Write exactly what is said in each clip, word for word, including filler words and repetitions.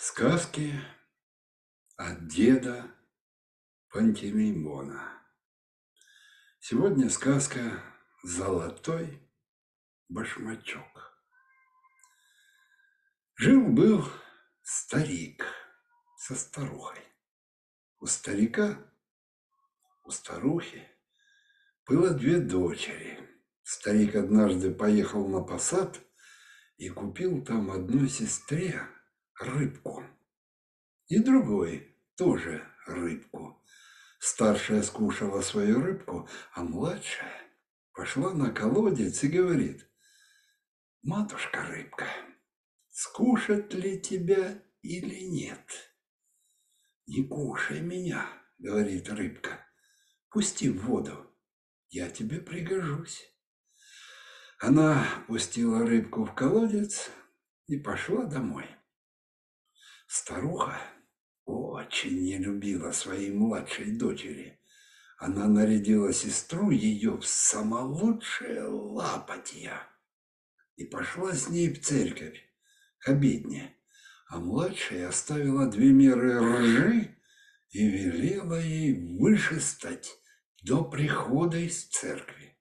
Сказки от деда Пантелеймона. Сегодня сказка «Золотой башмачок». Жил-был старик со старухой. У старика, у старухи было две дочери. Старик однажды поехал на посад и купил там одной сестре рыбку и другой тоже рыбку. Старшая скушала свою рыбку, а младшая пошла на колодец и говорит: «Матушка рыбка, скушать ли тебя или нет?» «Не кушай меня, — говорит рыбка, — пусти в воду, я тебе пригожусь». Она пустила рыбку в колодец и пошла домой. Старуха очень не любила своей младшей дочери. Она нарядила сестру ее в самолучшее лапотья и пошла с ней в церковь к обедне, а младшая оставила две меры ржи и велела ей вышестать до прихода из церкви.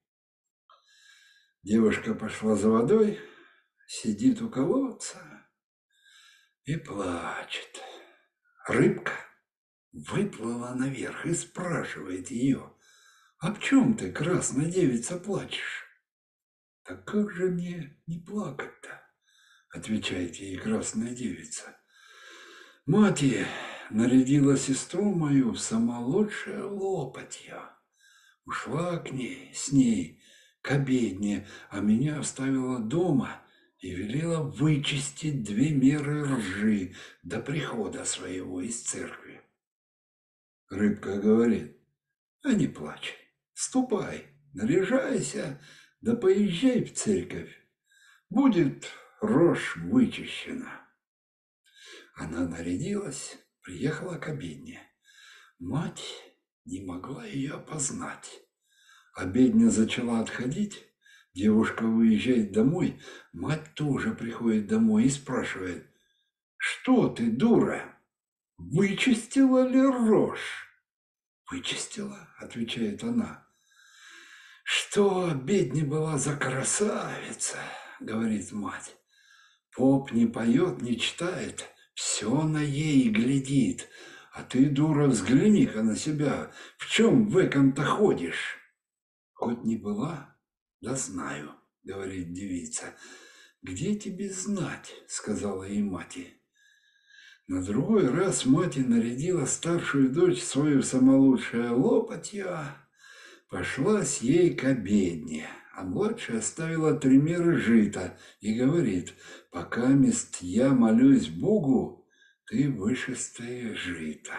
Девушка пошла за водой, сидит у колодца и плачет. Рыбка выплыла наверх и спрашивает ее: «А в чем ты, красная девица, плачешь?» «Так как же мне не плакать-то?» — отвечает ей красная девица. «Мать нарядила сестру мою в самолучшее лопатье, ушла к ней, с ней к обедне, а меня оставила дома и велела вычистить две меры ржи до прихода своего из церкви». Рыбка говорит: «А не плачь, ступай, наряжайся, да поезжай в церковь, будет рожь вычищена». Она нарядилась, приехала к обедне. Мать не могла ее опознать. Обедня зачала отходить, девушка уезжает домой, мать тоже приходит домой и спрашивает: «Что ты, дура, вычистила ли рожь?» «Вычистила, — отвечает она». «Что бедня была за красавица, — говорит мать, — поп не поет, не читает, все на ей глядит, а ты, дура, взгляни-ка на себя, в чем в этом-то ходишь?» «Хоть не была, да знаю, — говорит девица». «Где тебе знать, — сказала ей мать». На другой раз мать нарядила старшую дочь свою в самолучшее лопатье, пошла с ей к обедне, а младшая оставила три меры жита и говорит: «Пока мест я молюсь Богу, ты вышестай жито».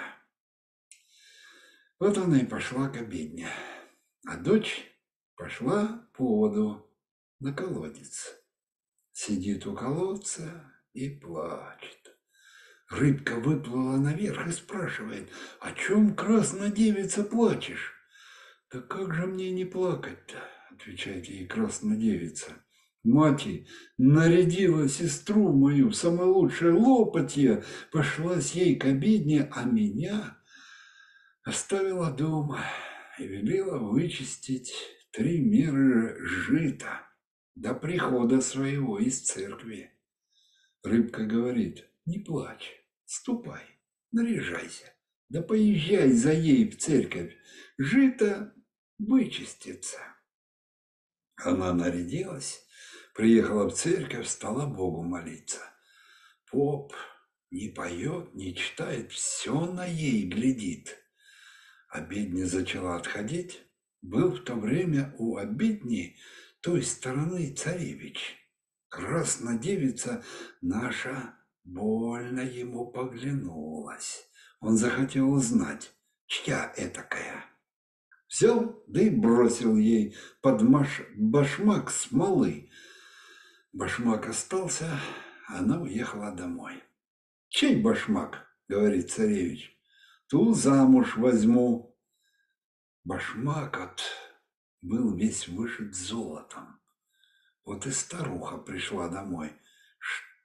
Вот она и пошла к обедне, а дочь пошла по воду на колодец. Сидит у колодца и плачет. Рыбка выплыла наверх и спрашивает: «О чем, красная девица, плачешь?» «Да как же мне не плакать-то? — отвечает ей красная девица. — Мать нарядила сестру мою в самое лучшее лопатье, пошла с ей к обедне, а меня оставила дома и велела вычистить три меры жита до прихода своего из церкви». Рыбка говорит: «Не плачь, ступай, наряжайся, да поезжай за ей в церковь, жито вычистится». Она нарядилась, приехала в церковь, стала Богу молиться. Поп не поет, не читает, все на ей глядит. Обедня зачала отходить. Был в то время у обедни той стороны царевич. Красная девица наша больно ему поглянулась. Он захотел узнать, чья этакая. Взял, да и бросил ей под маш... башмак смолы. Башмак остался, она уехала домой. «Чей башмак? — говорит царевич. — Ту замуж возьму». Башмак от был весь вышит золотом. Вот и старуха пришла домой.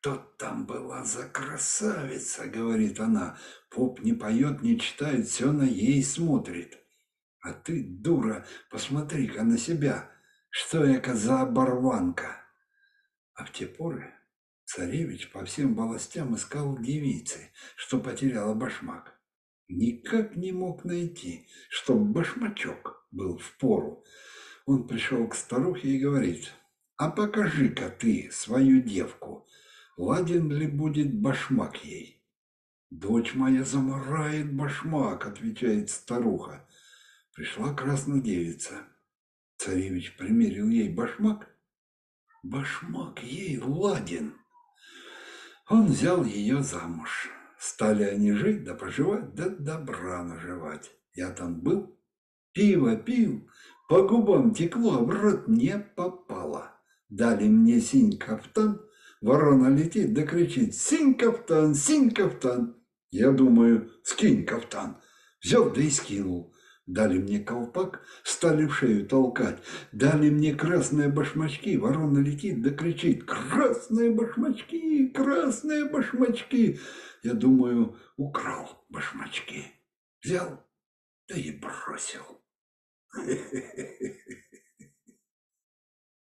что там была за красавица, говорит она. Поп не поет, не читает, все на ей смотрит. А ты, дура, посмотри-ка на себя, что яка за оборванка. А в те поры царевич по всем властям искал девицы, что потеряла башмак. Никак не мог найти, чтоб башмачок был в пору. Он пришел к старухе и говорит: «А покажи-ка ты свою девку, ладен ли будет башмак ей?» «Дочь моя замарает башмак», — отвечает старуха. Пришла краснодевица. Царевич примерил ей башмак. Башмак ей ладен. Он взял ее замуж. Стали они жить да поживать, да добра наживать. Я там был, пиво пил, по губам текло, а в рот не попало. Дали мне синь кафтан, ворона летит да кричит: «Синь кафтан, синь кафтан!» Я думаю: скинь кафтан. Взял да и скинул. Дали мне колпак, стали в шею толкать. Дали мне красные башмачки, ворона летит да кричит: «Красные башмачки, красные башмачки!» Я думаю: украл башмачки. Взял, да и бросил.